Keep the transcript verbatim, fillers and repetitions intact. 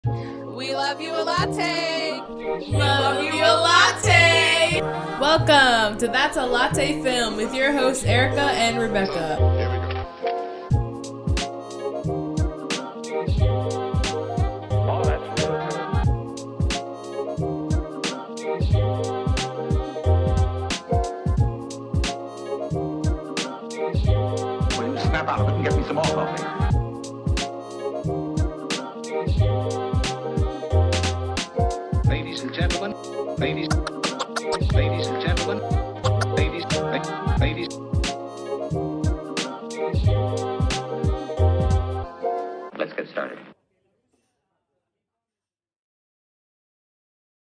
We love you a latte. Love you a latte. Welcome to That's a Latte Film with your hosts Erika and Rebekah. Here we go. Oh, that's real good. Will you snap out of it and get me some more coffee? Ladies and gentlemen, ladies, ladies and